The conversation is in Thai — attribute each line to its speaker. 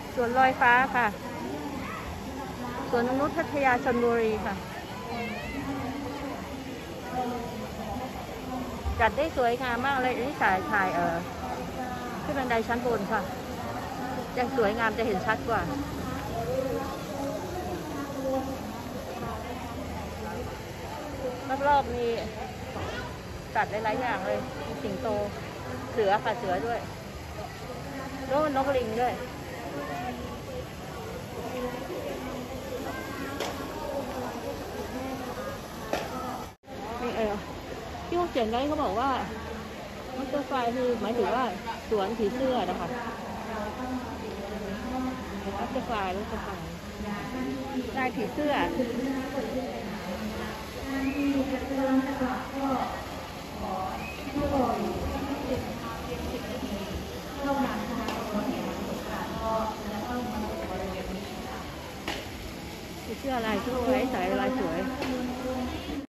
Speaker 1: สวนลอยฟ้าค่ะสวนนงนุชพัทยาชลบุรีค่ะจัดได้สวยงามมากเลยนี่ถ่ายที่บันไดชั้นบนค่ะจะสวยงามจะเห็นชัดกว่ารอบๆมีจัดหลายๆอย่างเลยมีสิงโตเสือค่ะเสือด้วยแล้วนกลิงด้วยนี่ที่เขาเขียนไว้เขาบอกว่ามอเตอร์ไฟคือหมายถึงว่าสวนผีเสื้อนะคะรถไฟได้ผีเสื้อผีเสื้อลายสวยสายลายสวย